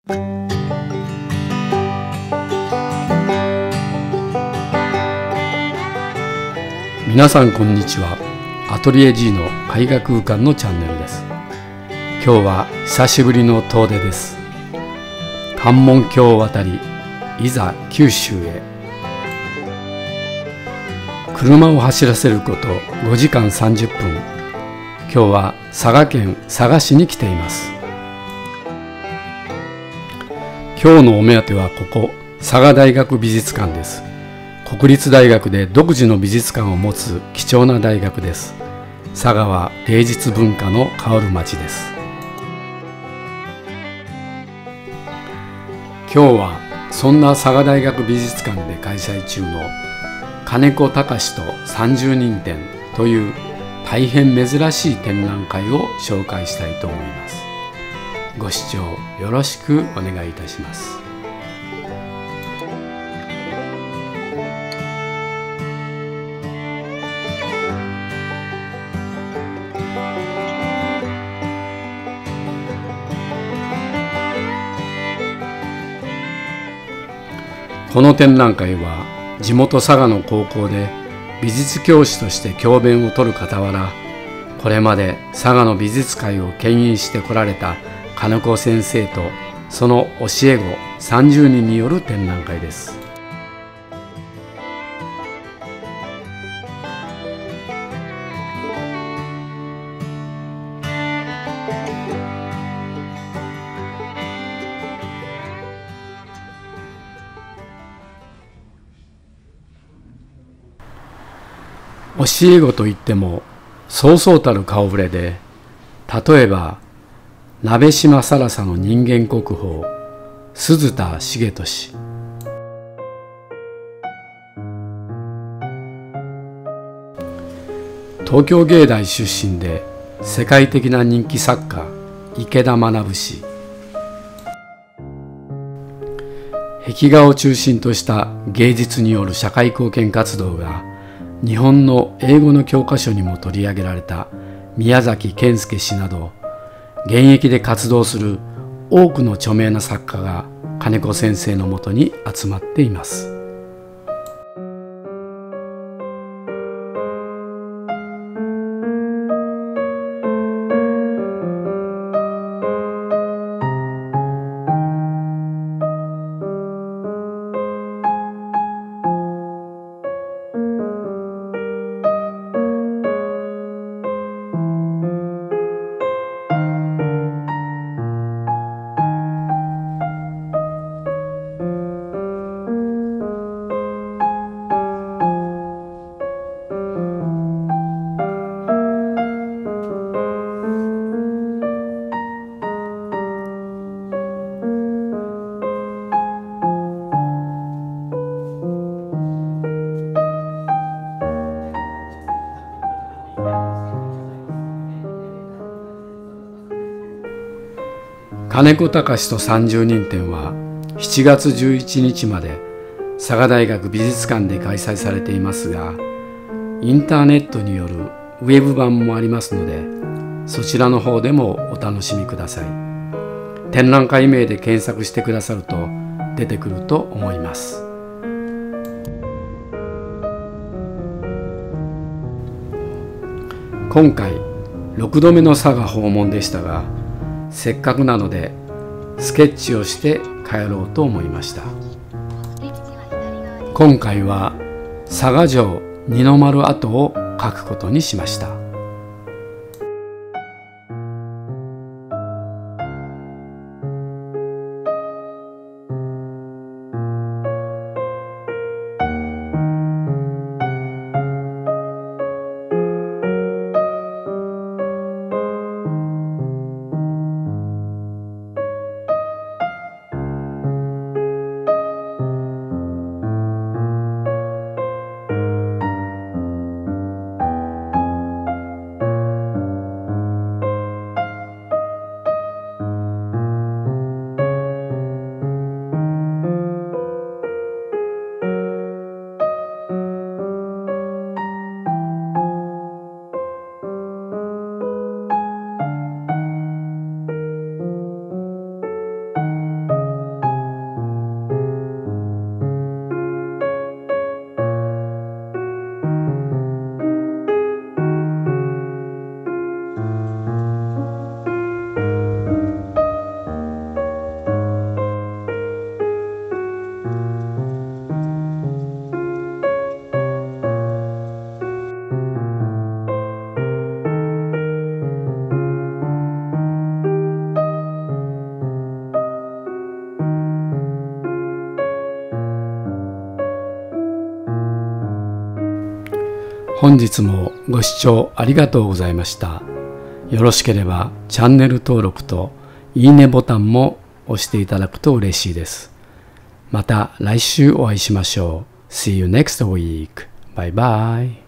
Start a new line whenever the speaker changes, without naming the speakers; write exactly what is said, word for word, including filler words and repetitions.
皆さんこんにちは。アトリエ G の絵画空間のチャンネルです。今日は久しぶりの遠出です。関門橋を渡り、いざ九州へ。車を走らせることごじかんさんじゅっぷん。今日は佐賀県佐賀市に来ています。今日のお目当てはここ佐賀大学美術館です。国立大学で独自の美術館を持つ貴重な大学です。佐賀は芸術文化の香る町です。今日はそんな佐賀大学美術館で開催中の金子隆とさんじゅうにん展という大変珍しい展覧会を紹介したいと思います。ご視聴よろしくお願いいたします。この展覧会は地元佐賀の高校で美術教師として教鞭を執る傍ら、これまで佐賀の美術界を牽引してこられた金子先生とその教え子さんじゅうにんによる展覧会です。教え子といってもそうそうたる顔ぶれで、例えば鍋島更紗の人間国宝鈴田重俊、東京芸大出身で世界的な人気作家池田学氏、壁画を中心とした芸術による社会貢献活動が日本の英語の教科書にも取り上げられた宮崎謙介氏など、現役で活動する多くの著名な作家が金子先生のもとに集まっています。金子隆とさんじゅうにん展はしちがつじゅういちにちまで佐賀大学美術館で開催されていますが、インターネットによるウェブ版もありますので、そちらの方でもお楽しみください。展覧会名で検索してくださると出てくると思います。今回ろくどめの佐賀訪問でしたが、せっかくなのでスケッチをして帰ろうと思いました。今回は佐賀城二の丸跡を描くことにしました。 本日もご視聴ありがとうございました。よろしければチャンネル登録といいねボタンも押していただくと嬉しいです。また来週お会いしましょう。See you next week. Bye bye.